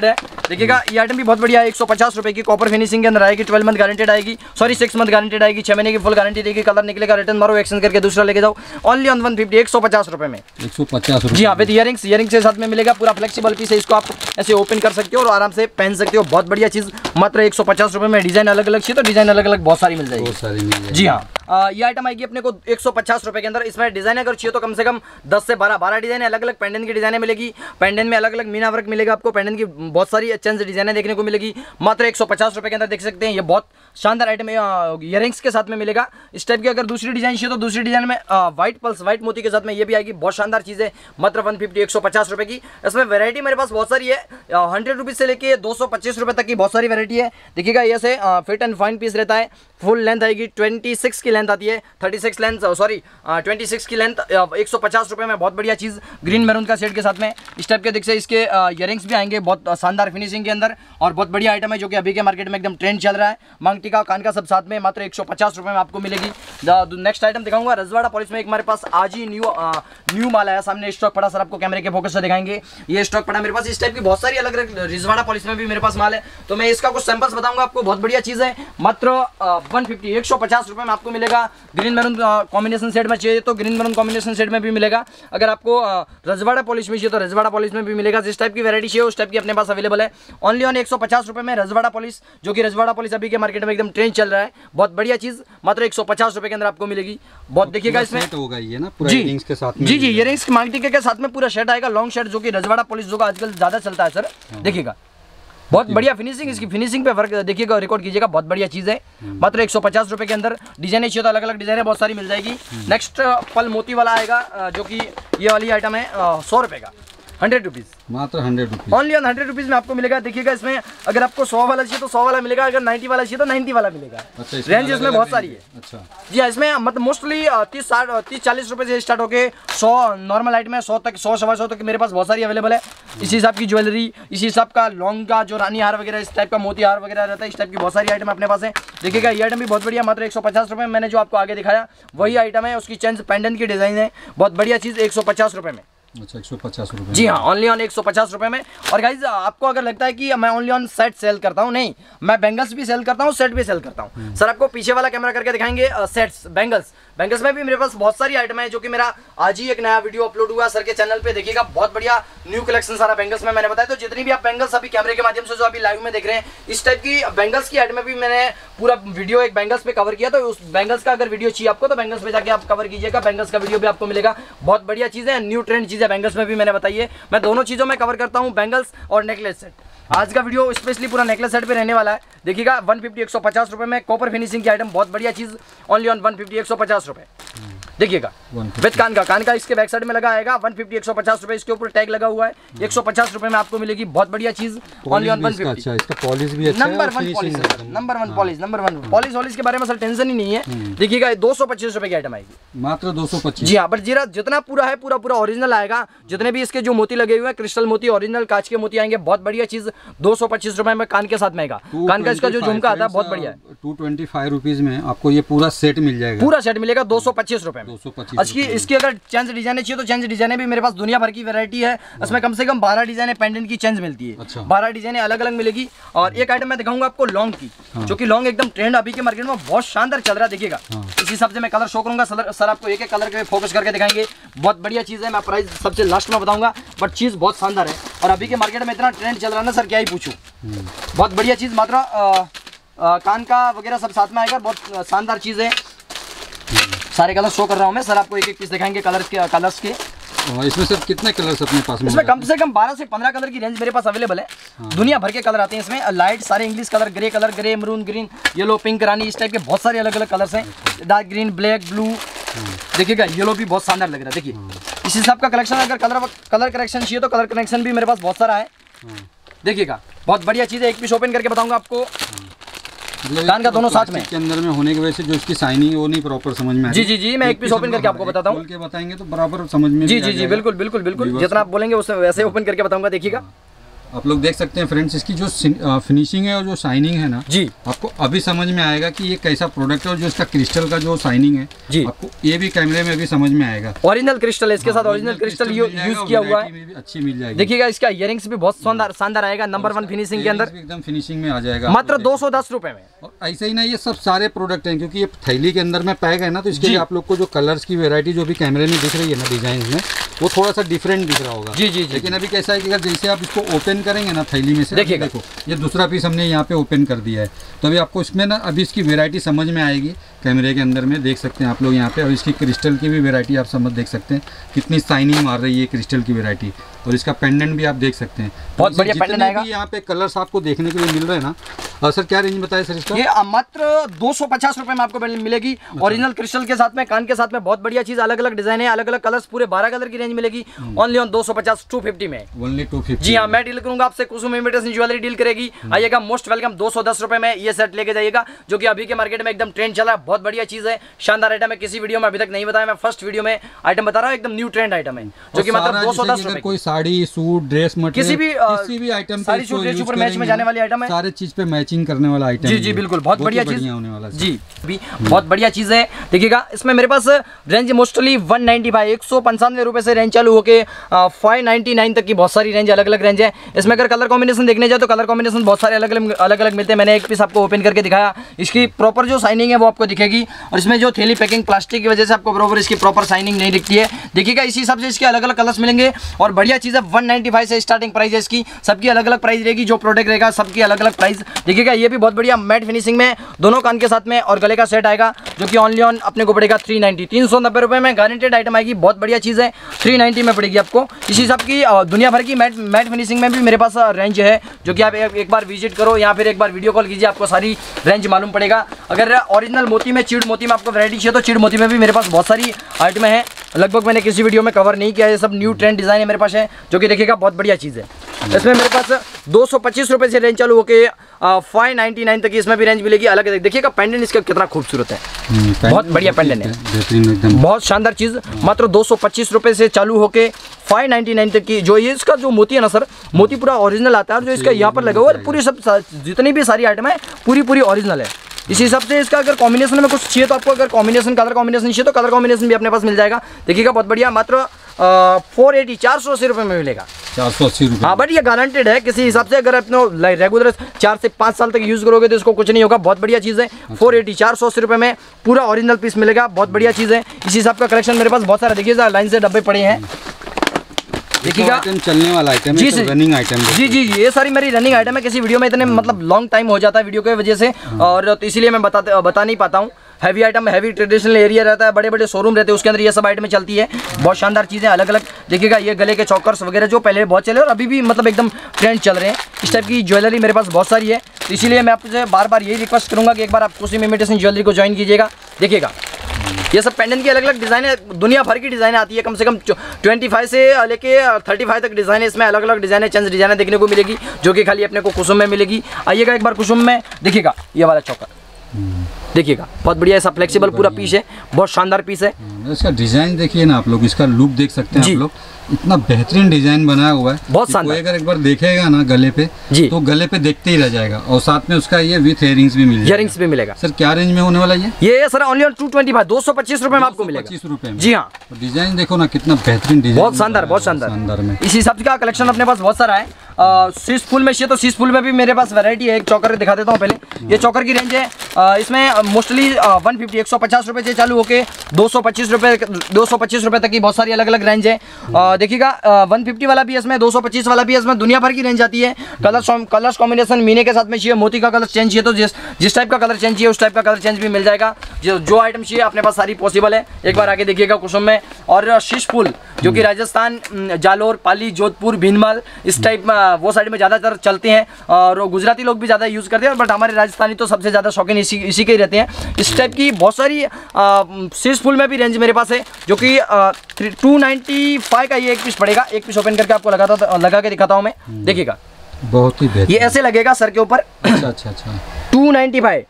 Speaker 1: देखिएगा ये आइटम भी बहुत बढ़िया है, 150 रुपए की कॉपर फिनिशिंग के अंदर आएगी, 12 मंथ गारंटेड आएगी, सॉरी 6 मंथ गारंटेड आएगी, 6 महीने की फुल गारंटी देगी। कलर निकलेगा रिटर्न मारो, एक्सचेंज करके दूसरा लेके जाओ। ओनली ऑन 150, 150 रुपए में,
Speaker 2: 150
Speaker 1: जी हाँ। विद इयरिंग्स के साथ में मिलेगा, पूरा फ्लेक्सिबल पीस है, इसको आप ऐसे ओपन कर सकते हो और आराम से पहन सकते हो। बहुत बढ़िया चीज, मात्र 150 रुपए में। डिजाइन अलग अलग चाहिए तो डिजाइन अलग अलग बहुत सारी मिल जाएगी, जी हाँ। ये आइटम आएगी अपने को 150 रुपए के अंदर। इसमें डिजाइन अगर चाहिए तो कम से कम 10 से 12 डिजाइन अलग अलग पेंडेंट की डिजाइने मिलेगी। पेंडेंट में अलग अलग मीना वर्क मिलेगा आपको, पेंडेंट की बहुत सारी चेंज डिजाइने देखने को मिलेगी। मात्र 150 रुपए के अंदर देख सकते हैं, ये बहुत शानदार आइटम इयरिंग्स के साथ में मिलेगा। इस टाइप की अगर दूसरी डिजाइन चाहिए तो दूसरी डिजाइन में व्हाइट पल्स व्हाइट मोती के साथ में ये भी आएगी, बहुत शानदार चीज है। मात्र 150, 150 रुपए की। इसमें वैरायटी मेरे पास बहुत सारी है, 100 रुपीज से लेके 225 रुपए तक की बहुत सारी वैरायटी है। देखिएगा ये से फिट एंड फाइन पीस रहता है, फुल लेंथ आएगी, 26 की लेंथ आती है, 36 लेंथ, सॉरी 26 की लेंथ, 150 रुपए में। बहुत बढ़िया चीज, ग्रीन मैरून का सेट के साथ में इस टाइप के दिख से इसके इयरिंग्स भी आएंगे, बहुत शानदार फिनिशिंग के अंदर और बहुत बढ़िया आइटम है जो कि अभी के मार्केट में एकदम ट्रेंड चल रहा है। मांग टीका कान का सब साथ में मात्र 150 रुपए में आपको मिलेगी। नेक्स्ट आइटम दिखाऊंगा रजवाड़ा पॉलिश में। एक हमारे पास आज ही न्यू माल आया, सामने स्टॉक पड़ा, सर आपको कैमरे के फोकस से दिखाएंगे। ये स्टॉक पड़ा मेरे पास, इस टाइप की बहुत सारी अलग अलग रजवाड़ा पॉलिश में भी मेरे पास माल है, तो मैं इसका कुछ सैंपल्स बताऊंगा आपको। बहुत बढ़िया चीज है, मात्र 150, 150 रुपए में आपको मिलेगा। ग्रीन मैरून कॉम्बिनेशन सेट में चाहिए तो ग्रीन मैरून कॉम्बिनेशन सेट में भी मिलेगा। अगर आपको रजवाड़ा पॉलिश में चाहिए तो रजवाड़ा पॉलिश में भी मिलेगा। जिस टाइप की वैरायटी चाहिए उस टाइप की अपने पास अवेलेबल है। ओनली ऑन 150 रुपए में रजवाड़ा पॉलिश, जो कि रजवाड़ा पॉलिश अभी के मार्केट में एकदम ट्रेंड चल रहा है। बहुत बढ़िया चीज, मात्र 150 रुपए के अंदर आपको मिलेगी। बहुत देखिएगा इसमें
Speaker 2: होगा ये ना पूरा इयरिंग्स के साथ में,
Speaker 1: जी जी, इयरिंग्स मांग टीके के साथ में पूरा सेट आएगा, लॉन्ग सेट, जो कि रजवाड़ा पॉलिश जो आजकल ज्यादा चलता है सर। देखिएगा बहुत बढ़िया फिनिशिंग, इसकी फिनिशिंग पे वर्क देखिएगा, रिकॉर्ड कीजिएगा, बहुत बढ़िया चीज है। मात्र 150 रुपए के अंदर। डिजाइन चाहिए तो अलग अलग डिजाइन बहुत सारी मिल जाएगी। नेक्स्ट पल मोती वाला आएगा, जो कि ये वाली आइटम है 100 रुपए का, 100 रुपीज, मात्र
Speaker 2: 100 रुपीज।
Speaker 1: ओनली ऑन 100 रुपीज में आपको मिलेगा। देखिएगा इसमें अगर आपको 100 वाला चाहिए तो 100 वाला मिलेगा, अगर 90 वाला चाहिए तो 90 वाला मिलेगा।
Speaker 2: अच्छा,
Speaker 1: रेंज इसमें बहुत सारी है।
Speaker 2: अच्छा
Speaker 1: जी हाँ, इसमें मतलब मोस्टली 30-40 रुपए से स्टार्ट होके 100 नॉर्मल आइटम है, 100 तक, 100-125 तक मेरे पास बहुत सारी अवेलेबल है। इसी हिसाब की ज्वेलरी, इसी हिसाब का लॉन्ग का जो रानी हार वगैरह, इस टाइप का मोती हार वगैरह रहता है, इस टाइप की बहुत सारी आइटम अपने पास है। देखिएगा ये आइटम भी बहुत बढ़िया, मात्र 150 रुपए में। मैंने जो आपको आगे दिखाया वही आइटम है, उसकी चेंज पेंडेंट की डिजाइन है, बहुत बढ़िया चीज, 150 रुपए में।
Speaker 2: अच्छा, 150 रुपए,
Speaker 1: जी हाँ, ओनली ऑन 150 रुपए में। और गाइज आपको अगर लगता है कि मैं ओनली ऑन सेट सेल करता हूँ, नहीं, मैं बैंगल्स भी सेल करता हूँ, सेट भी सेल करता हूँ। सर आपको पीछे वाला कैमरा करके दिखाएंगे सेट्स, बैंगल्स में भी मेरे पास बहुत सारी आइटम है, जो कि मेरा आज ही एक नया वीडियो अपलोड हुआ सर के चैनल पे, देखिएगा बहुत बढ़िया न्यू कलेक्शन सारा बैंगल्स में मैंने बताया। तो जितनी भी आप बैंगल्स अभी कैमरे के माध्यम से जो अभी लाइव में देख रहे हैं, इस टाइप की बैंगल्स की आइटम में भी मैंने पूरा वीडियो एक बैंगल्स पे कवर किया, तो उस बैंगल्स का अगर वीडियो चाहिए आपको तो बैंगल्स पे जाके आप कवर कीजिएगा, बैंगल्स का वीडियो भी आपको मिलेगा। बहुत बढ़िया चीज़ है, न्यू ट्रेंड चीज़ है, बैंगल्स में भी मैंने बताइए। मैं दोनों चीज़ों में कवर करता हूँ, बैंगल्स और नेकलेस सेट। आज का वीडियो स्पेशली पूरा नेकलेस सेट पे रहने वाला है। देखिएगा 150, 150 रुपए में कॉपर फिनिशिंग की आइटम, बहुत बढ़िया चीज़, ओनली ऑन 150, 150 रुपए। देखिएगा विद कान का इसके बैक साइड में लगा आएगा, 150, 150 रुपए, इसके ऊपर टैग लगा हुआ है, 150 रुपए में आपको मिलेगी। बहुत बढ़िया चीज, ओनली ऑन 150।
Speaker 2: अच्छा, इसका पॉलिश भी अच्छा है,
Speaker 1: number 1 polish, number 1 polish, number 1 polish के बारे में सर टेंशन ही नहीं है। देखिएगा 225 रुपए की आइटम आएगी,
Speaker 2: मात्र 225।
Speaker 1: जी हाँ, बट जितना पूरा है पूरा ओरिजिनल आएगा। जितने भी इसके जो मोती लगे हुए हैं, क्रिस्टल मोती, ओरिजिनल कांच के मोती आएंगे। बहुत बढ़िया चीज, 225 रुपए में कान के साथ में आएगा। कान का इसका जो झुमका आता है बहुत बढ़िया है।
Speaker 2: 225 रुपीज में आपको ये पूरा सेट मिल जाएगा,
Speaker 1: पूरा सेट मिलेगा 225 रुपए में।
Speaker 2: 225।
Speaker 1: इसकी अगर चेंज डिजाइन चाहिए तो चेंज डिजाइन भी मेरे पास दुनिया भर की वैरायटी है। इसमें कम से कम 12 डिजाइन पेंडेंट की चेंज मिलती है।
Speaker 2: अच्छा।
Speaker 1: 12 डिजाइन अलग अलग मिलेगी। और एक आइटम मैं दिखाऊंगा आपको लॉन्ग की, जो कि लॉन्ग एकदम ट्रेंड अभी के मार्केट में बहुत शानदार चल रहा है। देखिएगा इस हिसाब से मैं कलर शो करूंगा, सर आपको एक एक कलर के फोकस करके दिखाएंगे। बहुत बढ़िया चीज है, मैं प्राइस सबसे लास्ट में बताऊंगा, बट चीज बहुत शानदार है। और अभी के मार्केट में इतना ट्रेंड चल रहा है ना सर, क्या ही पूछूं। बहुत बढ़िया चीज, मात्र कान का वगैरह सब साथ में आएगा। बहुत शानदार चीज है, सारे कलर शो कर रहा हूँ मैं, सर आपको एक एक पीस दिखाएंगे कलर्स के।
Speaker 2: इसमें सर कितने कलर्स अपने पास में?
Speaker 1: इसमें कम से कम 12 से 15 कलर की रेंज मेरे पास अवेलेबल है। दुनिया भर के कलर आते हैं इसमें, लाइट सारे English colour, grey, maroon, green, yellow, pink, रानी, इस टाइप के बहुत सारे अलग अलग कलर्स हैं। Dark green, black, blue. देखिएगा येलो भी बहुत शानदार लग रहा है। देखिए इस हिसाब का कलेक्शन, अगर कलर करेक्शन चाहिए तो कलर करेक्शन भी मेरे पास बहुत सारा है। देखिएगा बहुत बढ़िया चीज़ है, एक पीस ओपन करके बताऊंगा आपको। कान का दोनों साथ में
Speaker 2: के अंदर में होने की वजह से जो इसकी साइनिंग वो नहीं प्रॉपर समझ में।
Speaker 1: जी, मैं एक पीस ओपन करके आपको बताता हूँ।
Speaker 2: खोल के बताएंगे तो बराबर समझ में।
Speaker 1: जी, बिल्कुल। जितना आप बोलेंगे उससे वैसे ओपन करके बताऊंगा। देखिएगा
Speaker 2: आप लोग देख सकते हैं फ्रेंड्स, इसकी जो फिनिशिंग है और जो शाइनिंग है ना
Speaker 1: जी,
Speaker 2: आपको अभी समझ में आएगा कि ये कैसा प्रोडक्ट है। और जो इसका क्रिस्टल का जो शाइनिंग है
Speaker 1: जी,
Speaker 2: आपको ये भी कैमरे में भी समझ में आएगा।
Speaker 1: ओरिजिनल क्रिस्टल है इसके साथ, ओरिजिनल क्रिस्टल यूज किया हुआ है,
Speaker 2: अच्छी मिल जाएगी।
Speaker 1: देखिएगा इसका इयरिंग्स भी बहुत शानदार आएगा, नंबर 1 फिनिशिंग के अंदर,
Speaker 2: एकदम फिनिशिंग में आ जाएगा,
Speaker 1: मात्र 210 रुपए में।
Speaker 2: और ऐसे ही ना ये सब सारे प्रोडक्ट हैं, क्योंकि ये थैली के अंदर में पैक है ना, तो इसके लिए आप लोग को जो कलर्स की वैरायटी जो भी कैमरे में दिख रही है ना डिजाइन में, वो थोड़ा सा डिफरेंट दिख रहा होगा।
Speaker 1: जी जी,
Speaker 2: लेकिन अभी कैसा है कि अगर जैसे आप इसको ओपन करेंगे ना थैली में से, देखिए देखो ये दूसरा पीस हमने यहाँ पे ओपन कर दिया है, तो अभी आपको इसमें ना अभी इसकी वैरायटी समझ में आएगी। कैमरे के अंदर में देख सकते हैं आप लोग यहाँ पे, और इसकी क्रिस्टल की भी वैरायटी आप समझ देख सकते हैं कितनी शाइनिंग मार रही है क्रिस्टल की वैरायटी। और इसका पेंडेंट भी आप देख सकते हैं,
Speaker 1: बहुत बढ़िया पेंडेंट आएगा।
Speaker 2: यहाँ पे कलर्स आपको देखने के लिए मिल रहे हैं ना। और सर क्या रेंज बताया सर इसका?
Speaker 1: ये मात्र 250 रुपए में आपको मिलेगी, ओरिजिनल क्रिस्टल के साथ में, कान के साथ में, बहुत बढ़िया चीज, अलग अलग डिजाइन है, अलग अलग कलर्स, पूरे 12 कलर की रेंज मिलेगी, ओनली ऑन 250 250 में,
Speaker 2: ओनली 250।
Speaker 1: जी हाँ, मैं डील करूंगा आपसे, कुसुम इमिटेशन ज्वेलरी डील करेगी। आइएगा, मोस्ट वेलकम, 210 रुपए में ये सेट लेके जाइएगा, जो कि अभी के मार्केट में एकदम ट्रेंड चल रहा है, बहुत बढ़िया चीज है, शानदार आइटम है, किसी वीडियो में अभी तक नहीं बताया, मैं फर्स्ट वीडियो में आइटम बता रहा हूँ, एकदम न्यू ट्रेंड आइटम है, जो कि मतलब 210 रुपए।
Speaker 2: कोई साड़ी, सूट, ड्रेस मटेरियल, किसी भी आइटम,
Speaker 1: सारी सूट ड्रेस ऊपर मैच में जाने वाली आइटम है,
Speaker 2: सारे चीज पे मैचिंग करने वाला आइटम।
Speaker 1: जी जी बिल्कुल, बहुत बढ़िया चीज
Speaker 2: होने वाला
Speaker 1: जी, भी बहुत बढ़िया चीज है। देखिएगा, इसमें मेरे पास रेंज मोस्टली 195 195 रुपए से रेंज चालू होके 599 तक की बहुत सारी रेंज, अलग अलग रेंज है। इसमें अगर कलर कॉम्बिनेशन देखने जाए तो कलर कॉम्बिनेशन बहुत सारे अलग अलग मिलते हैं। मैंने एक पीस आपको ओपन करके दिखाया, इसकी प्रॉपर जो शाइनिंग है वो आपको दिखेगी, और इसमें जो थैली पैकिंग प्लास्टिक की वजह से आपको बराबर इसकी प्रॉपर शाइनिंग नहीं दिखती है। देखिएगा, इसी हिसाब से इसके अलग अलग कलर्स मिलेंगे, और बढ़िया चीज़ है, 195 से स्टार्टिंग प्राइस है इसकी, सबकी अलग अलग प्राइस रहेगी, जो प्रोडक्ट रहेगा सबकी अलग अलग प्राइस। देखिएगा, ये भी बहुत बढ़िया मैट फिनिशिंग में, दोनों कान के साथ में और गले का सेट आएगा, जो कि ऑनली ऑन अपने को पड़ेगा 390 390 रुपये में, गारंटेड आइटम आएगी, बहुत बढ़िया चीज़ है, 390 में पड़ेगी आपको। इसी हिसाब की दुनिया भर की मैट फिनिशिंग में भी मेरे पास रेंज है, जो कि आप एक बार विजिट करो या फिर एक बार वीडियो कॉल कीजिए, आपको सारी रेंज मालूम पड़ेगा। अगर ओरिजिनल मोती में, चीड़ मोती में आपको वैरायटी चाहिए तो चीड़ मोती में भी मेरे पास बहुत सारी आइटमें हैं, लगभग मैंने किसी वीडियो में कवर नहीं किया है, सब न्यू ट्रेंड डिज़ाइन है मेरे पास है, जो कि देखिएगा बहुत बढ़िया चीज़ है। इसमें मेरे पास 225 रुपये से रेंज चालू होके 599 तक की इसमें भी रेंज मिलेगी। अलग देखिएगा, पेंडेंट इसका कितना खूबसूरत है, बहुत बढ़िया पेंडेंट है, बहुत शानदार चीज़, मात्र 225 रुपये से चालू होके 599 तक की। जो ये इसका जो मोती है ना सर, मोती पूरा ओरिजिनल आता है, और जो इसका यहाँ पर लगा हुआ है पूरी सब जितनी भी सारी आइटम है पूरी ओरिजिनल है। इसी हिसाब से इसका अगर कॉम्बिनेशन में कुछ चाहिए तो आपको अगर कलर कॉम्बिनेशन चाहिए तो कलर कॉम्बिनेशन भी अपने पास मिल जाएगा। देखिएगा, बहुत बढ़िया, मात्र 480 480 रुपये में मिलेगा, 480 रुपये। हाँ, बट ये गारंटेड है, किसी हिसाब से अगर अपने रेगुलर 4 से 5 साल तक यूज़ करोगे तो इसको कुछ नहीं होगा, बहुत बढ़िया चीज़ है। 480 480 रुपये में पूरा ओरिजिनल पीस मिलेगा, बहुत बढ़िया चीज़ है। इसी हिसाब का कलेक्शन मेरे पास बहुत सारा, देखिए लाइन से डब्बे पड़े हैं, देखिएगा,
Speaker 2: चलने वाला आइटम है, रनिंग आइटम।
Speaker 1: जी जी, ये सारी मेरी रनिंग आइटम है, किसी वीडियो में इतने मतलब लॉन्ग टाइम हो जाता है वीडियो की वजह से, और तो इसीलिए मैं बता नहीं पाता हूँ। Heavy item, heavy traditional area रहता है, बड़े बड़े शोरूम रहते हैं, उसके अंदर ये सब आइटमें चलती है, बहुत शानदार चीज़ें अलग अलग। देखिएगा, ये गले के चौकर्स वगैरह जो पहले बहुत चले और अभी भी मतलब एकदम ट्रेंड चल रहे हैं, इस टाइप की ज्वेलरी मेरे पास बहुत सारी है, तो इसीलिए मैं आपसे बार बार यही रिक्वेस्ट करूँगा कि एक बार आप कुसुम इमिटेशन ज्वेलरी को ज्वाइन कीजिएगा। देखिएगा, ये सब पेंडेंट की अलग अलग डिज़ाइन है, दुनिया भर की डिज़ाइन आती है, कम से कम 25 से लेके 35 तक डिज़ाइन है, इसमें अलग अलग डिज़ाइन है, चेंज डिज़ाइन देखने को मिलेगी, जो कि खाली अपने को कुसुम में मिलेगी। आइएगा एक बार कुसुम में, देखिएगा ये वाला चौकर, देखिएगा बहुत बढ़िया, ऐसा फ्लेक्सिबल पूरा पीस है, बहुत शानदार पीस है।
Speaker 2: इसका डिजाइन देखिए ना आप लोग, इसका लुक देख सकते हैं आप लोग, इतना बेहतरीन डिजाइन बनाया हुआ है,
Speaker 1: बहुत शानदार।
Speaker 2: अगर एक बार देखेगा ना गले पे तो गले पे देखते ही रह जाएगा, और साथ में उसका ये विथ इयरिंग्स भी मिलेगा। सर क्या रेंज में होने वाला ये
Speaker 1: सर ऑनली 225 225 रुपए में आपको मिलेगा,
Speaker 2: 25 रुपए में।
Speaker 1: जी हाँ,
Speaker 2: डिजाइन देखो ना कितना बेहतरीन डिजाइन,
Speaker 1: बहुत शानदार, बहुत शानदार में। इसी हिसाब का कलेक्शन अपने पास बहुत सारा है। शीश फुल में चाहिए तो शीश फुल में भी मेरे पास वैरायटी है, एक चौकर दिखा देता हूँ पहले। ये चौकर की रेंज है, इसमें मोस्टली 150 150 रुपये से चालू होके 225 रुपये तक की बहुत सारी अलग अलग रेंज है। देखिएगा, 150 वाला भी है इसमें, 225 वाला भी है इसमें, दुनिया भर की रेंज आती है। कलर्स कॉम्बिनेशन मीने के साथ में चाहिए, मोती का कलर चेंज चाहिए तो जिस टाइप का कलर चेंज चाहिए उस टाइप का कलर चेंज भी मिल जाएगा। जो आइटम चाहिए अपने पास सारी पॉसिबल है, एक बार आके देखिएगा कुसुम में। और शीश फुल जो कि राजस्थान, जालोर, पाली, जोधपुर, भीनमाल इस टाइप वो साइड में ज़्यादातर चलते हैं, और गुजराती लोग भी ज़्यादा यूज़ करते हैं, बट हमारे राजस्थानी तो सबसे ज़्यादा शौकीन इसी के ही रहते हैं। इस टाइप की बहुत सारी शीश फुल में भी रेंज मेरे पास है, जो कि 295 का ये एक पीस पड़ेगा। एक पीस ओपन करके आपको लगा के दिखाता हूँ मैं, देखिएगा
Speaker 2: बहुत ही बेहतरीन,
Speaker 1: ये ऐसे लगेगा सर के ऊपर।
Speaker 2: अच्छा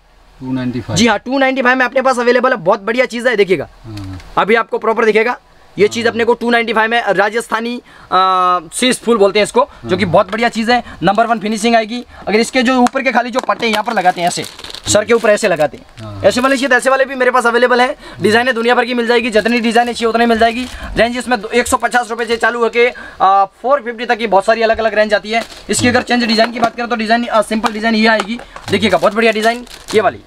Speaker 1: 295, जी हाँ 295 में अपने पास अवेलेबल है, बहुत बढ़िया चीज़ है। देखिएगा, अभी आपको प्रॉपर दिखेगा, ये चीज़ अपने को 295 में, राजस्थानी शीश फूल बोलते हैं इसको, जो कि बहुत बढ़िया चीज़ है। नंबर 1 फिनिशिंग आएगी। अगर इसके जो ऊपर के खाली जो पट्टे यहाँ पर लगाते हैं, ऐसे सर के ऊपर ऐसे लगाते हैं, ऐसे वाले चाहिए, ऐसे वाले भी मेरे पास अवेलेबल है। डिज़ाइने दुनिया भर की मिल जाएगी, जितनी डिज़ाइन चाहिए उतनी मिल जाएगी। रेंज इसमें 150 रुपये से चालू होकर 450 तक की बहुत सारी अलग अलग रेंज आती है। इसकी अगर चेंज डिज़ाइन की बात करें तो डिज़ाइन सिंपल डिज़ाइन ये आएगी, देखिएगा बहुत बढ़िया डिज़ाइन ये वाली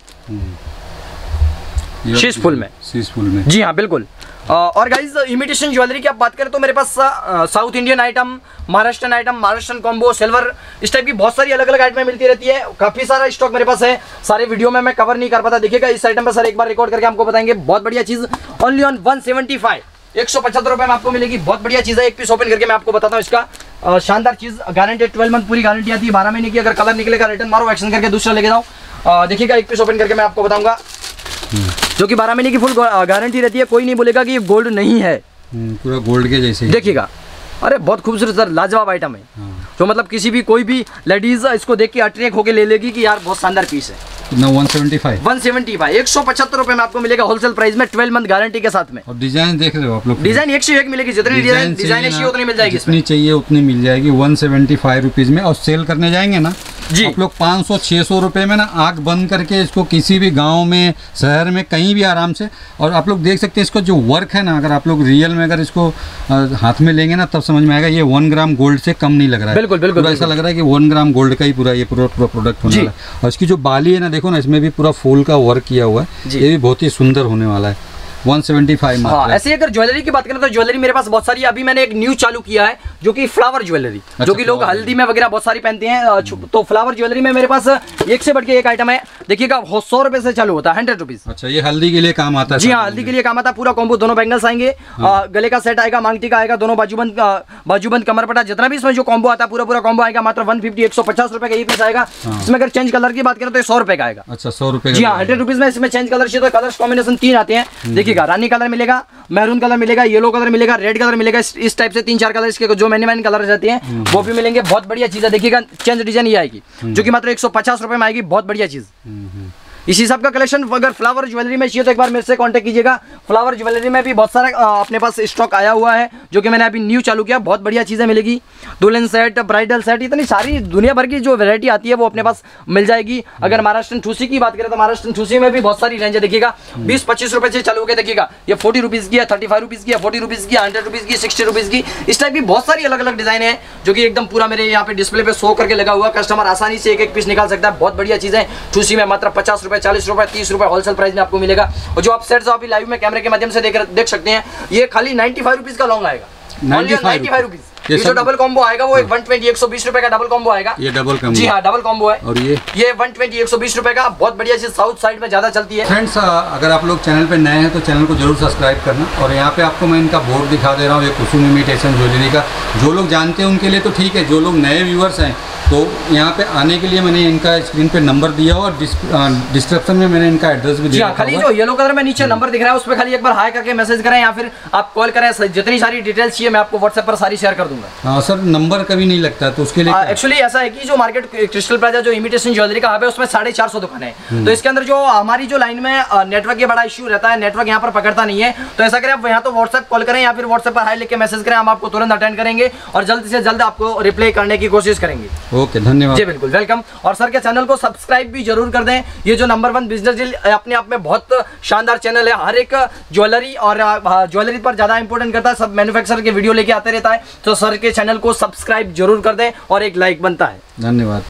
Speaker 1: शीश फुल में,
Speaker 2: शीश फुल में,
Speaker 1: जी हाँ बिल्कुल। और गाइज इमिटेशन ज्वेलरी की आप बात करें तो मेरे पास south Indian item, Maharashtrian combo, silver, इस टाइप की बहुत सारी अलग अलग आइटमें मिलती रहती है। काफ़ी सारा स्टॉक मेरे पास है, सारे वीडियो में मैं कवर नहीं कर पाता। देखिएगा इस आइटम पर सर एक बार रिकॉर्ड करके आपको बताएंगे। बहुत बढ़िया चीज़, ओनली ऑन 175, 175 रुपये में आपको मिलेगी। बहुत बढ़िया चीज़ है। एक पीस ओपन करके मैं आपको बताता हूँ इसका शानदार चीज़। गारंटेड 12 मंथ पूरी गारंटी आती है, 12 महीने की। अगर कलर निकलेगा रिटर्न मारो, एक्शन करके दूसरा लेके जाओ। देखिएगा एक पीस ओपन करके मैं आपको बताऊंगा, जो कि 12 महीने की फुल गारंटी रहती है। कोई नहीं बोलेगा कि ये गोल्ड नहीं है,
Speaker 2: पूरा गोल्ड के जैसे।
Speaker 1: देखिएगा, अरे बहुत खूबसूरत सर, लाजवाब आइटम है। तो मतलब किसी भी कोई भी लेडीज इसको देख के अट्रैक्ट होके ले लेगी कि यार बहुत शानदार पीस है।
Speaker 2: कितना 175,
Speaker 1: 175 रुपए में आपको मिलेगा होलसेल प्राइस में, 12 मंथ गारंटी के साथ में।
Speaker 2: और डिजाइन देख रहे हो आप लोग,
Speaker 1: डिजाइन एक से एक मिलेगी, जितनी डिजाइन चाहिए उतनी मिल जाएगी,
Speaker 2: जितनी चाहिए उतनी मिल जाएगी 175 रुपीज में। और सेल करने जाएंगे ना
Speaker 1: जी,
Speaker 2: आप लोग 500-600 रुपए में ना आग बंद करके इसको किसी भी गांव में, शहर में, कहीं भी आराम से। और आप लोग देख सकते हैं इसको जो वर्क है ना, अगर आप लोग रियल में अगर इसको हाथ में लेंगे ना तब समझ में आएगा ये 1 ग्राम गोल्ड से कम नहीं लग रहा है।
Speaker 1: बिल्कुल बिल्कुल,
Speaker 2: ऐसा लग रहा है कि 1 ग्राम गोल्ड का ही पूरा ये पूरा प्रोडक्ट होने वाला है। और इसकी जो बाली है ना, देखो ना, इसमें भी पूरा फूल का वर्क किया हुआ है, ये भी बहुत ही सुंदर होने वाला है। 175
Speaker 1: हाँ, ऐसे अगर ज्वेलरी की बात करें तो ज्वेलरी मेरे पास बहुत सारी, अभी मैंने एक न्यू चालू किया है जो कि फ्लावर ज्वेलरी, जो कि लोग हल्दी में वगैरह बहुत सारी पहनते हैं। तो फ्लावर ज्वेलरी में मेरे पास एक से बढ़ के एक आइटम है। देखिएगा 100 रुपए से चालू होता है, 100 रुपीज।
Speaker 2: अच्छा, ये हल्दी के लिए काम आता है?
Speaker 1: जी हाँ, हल्दी के लिए काम आता है। पूरा कॉम्बो, दोनों बैंगल्स आएंगे, गले का सेट आएगा, मांगटी का आएगा, दोनों बाजूबंद कमरपट्टा, जितना भी इसमें जो कॉम्बो आता है पूरा कॉम्बो आएगा। मात्र 150, 150 रुपए का ये पीस आएगा। इसमें अगर चेंज कलर की बात करें तो 100 रुपए का आएगा।
Speaker 2: अच्छा, 100 रुपए?
Speaker 1: जी हाँ, 100 रुपीज में इसमें चेंज कलर चाहिए तो कलर कॉम्बिनेशन 3 आते हैं। देखिएगा, रानी कलर मिलेगा, मैरून कलर मिलेगा, येलो कलर मिलेगा, रेड कलर मिलेगा। इस टाइप से 3-4 कलर इसके जो मैन कलर रहते हैं वो भी मिलेंगे। बहुत बढ़िया चीज है। देखिएगा चेंज डिजाइन ये आएगी, जो कि मात्र 150 रुपए में आएगी। बहुत बढ़िया चीज। इसी सब का कलेक्शन अगर फ्लावर ज्वेलरी में चाहिए तो एक बार मेरे से कांटेक्ट कीजिएगा। फ्लावर ज्वेलरी में भी बहुत सारा अपने पास स्टॉक आया हुआ है, जो कि मैंने अभी न्यू चालू किया। बहुत बढ़िया चीज़ें मिलेगी, दुल्हन सेट, ब्राइडल सेट, इतनी सारी दुनिया भर की जो वैरायटी आती है वो अपने पास मिल जाएगी। अगर महाराष्ट्रन ठूसी की बात करें तो महाराष्ट्रन ठूसी में भी बहुत सारी रेंज है। देखिएगा 20-25 रुपए से चालू होकर, देखिएगा ये 40 रुपीज़ की है, 35 रुपीज़ की है, 40 रुपीज़ की, 100 रुपीज़ की, 60 रुपीज़ की। इस टाइप की बहुत सारी अलग अलग डिजाइन है, जो कि एकदम पूरा मेरे यहाँ पे डिस्प्ले पे शो करके लगा हुआ। कस्टमर आसानी से एक पीस निकाल सकता है। बहुत बढ़िया चीज़ है। ठूसी में मात्र 50 रुपए, 40 रुपए, 30 रुपए होलसेल प्राइस में आपको मिलेगा। और जो आप सेट्स अभी लाइव में कैमरे के माध्यम से देख सकते हैं, ये खाली 95 रुपीज़ का लॉन्ग आएगा। 95 रुपीज़। ये जो डबल कॉम्बो आएगा वो 120, 120 रुपए का डबल कॉम्बो आएगा।
Speaker 2: ये डबल कॉम्बो? जी
Speaker 1: हाँ, डबल कॉम्बो है।
Speaker 2: और ये
Speaker 1: 120, 120 रुपए का। बहुत बढ़िया चीज, साउथ साइड में ज्यादा चलती है।
Speaker 2: फ्रेंड्स, अगर आप लोग चैनल पे नए हैं तो चैनल को जरूर सब्सक्राइब करना। और यहाँ पे आपको मैं इनका बोर्ड दिखा दे रहा हूँ, ये कुसुम इमिटेशन ज्वेलरी का। जो लोग जानते हैं उनके लिए तो ठीक है, जो लोग नए व्यूअर्स हैं तो यहाँ पे आने के लिए मैंने इनका स्क्रीन पे नंबर दिया और डिस्क्रिप्शन में मैंने इनका एड्रेस भी दिया।
Speaker 1: खाली जो येलो कलर में नीचे नंबर दिख रहा है उस पर खाली एक बार हाई करके मैसेज करें या फिर आप कॉल करें। जितनी सारी डिटेल्स चाहिए मैं आपको व्हाट्सएप पर सारी शेयर कर दूंगा।
Speaker 2: हाँ सर, नंबर कभी नहीं लगता तो उसके लिए
Speaker 1: एक्चुअली ऐसा है कि जो मार्केट क्रिस्टल प्लाजा जो इमिटेशन ज्वेलरी का हब है उसमें 450 दुकान है। तो इसके अंदर जो हमारी जो लाइन में नेटवर्क का बड़ा इश्यू रहता है, नेटवर्क यहाँ पर पकड़ता नहीं है। तो ऐसा करें आप यहाँ तो व्हाट्सएप कॉल करें या फिर व्हाट्सएप पर हाई लिख के मैसेज करें, हम आपको तुरंत अटेंड करेंगे और जल्द से जल्द आपको रिप्लाई करने की कोशिश करेंगे।
Speaker 2: ओके, धन्यवाद जी,
Speaker 1: बिल्कुल वेलकम। और सर के चैनल को सब्सक्राइब भी जरूर कर दें। ये जो नंबर 1 बिजनेस डील अपने आप में बहुत शानदार चैनल है। हर एक ज्वेलरी और ज्वेलरी पर ज्यादा इंपॉर्टेंट करता है, सब मैन्युफैक्चरर के वीडियो लेके आते रहता है। तो सर के चैनल को सब्सक्राइब जरूर कर दें और एक लाइक बनता है।
Speaker 2: धन्यवाद।